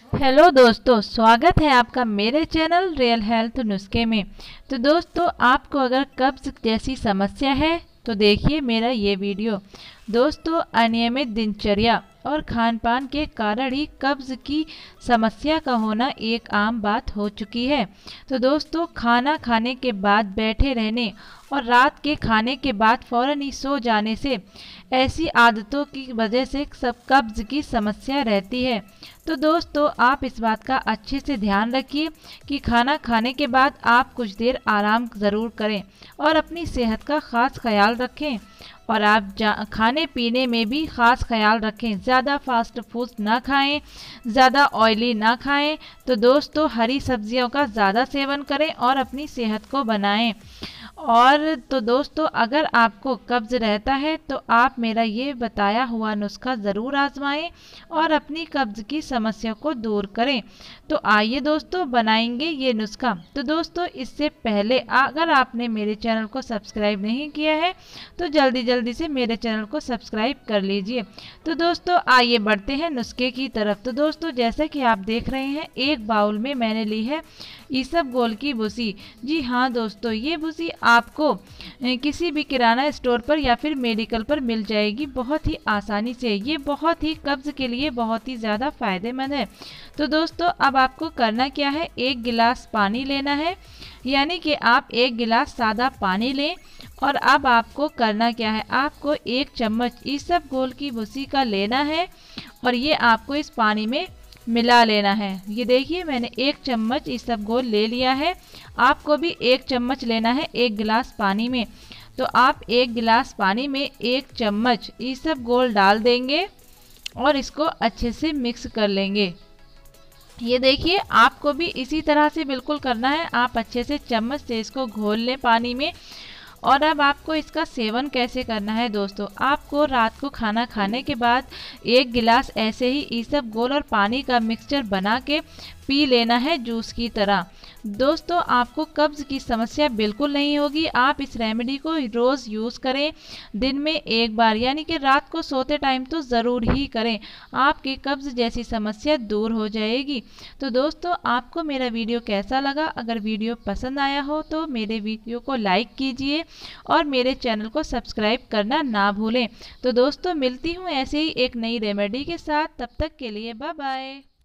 Hello दोस्तों, स्वागत है आपका मेरे चैनल रियल हेल्थ नुस्खे में। तो दोस्तों, आपको अगर कब्ज जैसी समस्या है तो देखिए मेरा ये वीडियो। दोस्तों, अनियमित दिनचर्या और खान पान के कारण ही कब्ज की समस्या का होना एक आम बात हो चुकी है। तो दोस्तों, खाना खाने के बाद बैठे रहने और रात के खाने के बाद फौरन ही सो जाने से ऐसी आदतों की वजह से सब कब्ज की समस्या रहती है। तो दोस्तों, आप इस बात का अच्छे से ध्यान रखिए कि खाना खाने के बाद आप कुछ देर आराम ज़रूर करें और अपनी सेहत का ख़ास ख्याल रखें। और आप खाने पीने में भी ख़ास ख्याल रखें। ज़्यादा फास्ट फूड ना खाएं, ज़्यादा ऑयली ना खाएं। तो दोस्तों, हरी सब्जियों का ज़्यादा सेवन करें और अपनी सेहत को बनाएं। और तो दोस्तों, अगर आपको कब्ज रहता है तो आप मेरा ये बताया हुआ नुस्खा ज़रूर आजमाएं और अपनी कब्ज की समस्या को दूर करें। तो आइए दोस्तों, बनाएंगे ये नुस्खा। तो दोस्तों, इससे पहले अगर आपने मेरे चैनल को सब्सक्राइब नहीं किया है तो जल्दी से मेरे चैनल को सब्सक्राइब कर लीजिए। तो दोस्तों, आइए बढ़ते हैं नुस्खे की तरफ। तो दोस्तों, जैसा कि आप देख रहे हैं, एक बाउल में मैंने ली है ईसबगोल की भूसी। जी हाँ दोस्तों, ये भूसी आपको किसी भी किराना स्टोर पर या फिर मेडिकल पर मिल जाएगी बहुत ही आसानी से। ये बहुत ही कब्ज के लिए बहुत ही ज़्यादा फायदेमंद है। तो दोस्तों, अब आपको करना क्या है, एक गिलास पानी लेना है, यानी कि आप एक गिलास सादा पानी लें। और अब आपको करना क्या है, आपको एक चम्मच ईसबगोल की भूसी का लेना है और ये आपको इस पानी में मिला लेना है। ये देखिए, मैंने एक चम्मच ईसबगोल ले लिया है। आपको भी एक चम्मच लेना है एक गिलास पानी में। तो आप एक गिलास पानी में एक चम्मच ईसबगोल डाल देंगे और इसको अच्छे से मिक्स कर लेंगे। ये देखिए, आपको भी इसी तरह से बिल्कुल करना है। आप अच्छे से चम्मच से इसको घोल लें पानी में। और अब आपको इसका सेवन कैसे करना है दोस्तों, आपको रात को खाना खाने के बाद एक गिलास ऐसे ही ईसबगोल और पानी का मिक्सचर बना के पी लेना है जूस की तरह। दोस्तों, आपको कब्ज की समस्या बिल्कुल नहीं होगी। आप इस रेमेडी को रोज़ यूज़ करें, दिन में एक बार, यानी कि रात को सोते टाइम तो ज़रूर ही करें। आपकी कब्ज जैसी समस्या दूर हो जाएगी। तो दोस्तों, आपको मेरा वीडियो कैसा लगा? अगर वीडियो पसंद आया हो तो मेरे वीडियो को लाइक कीजिए और मेरे चैनल को सब्सक्राइब करना ना भूलें। तो दोस्तों, मिलती हूँ ऐसे ही एक नई रेमेडी के साथ। तब तक के लिए बाय बाय।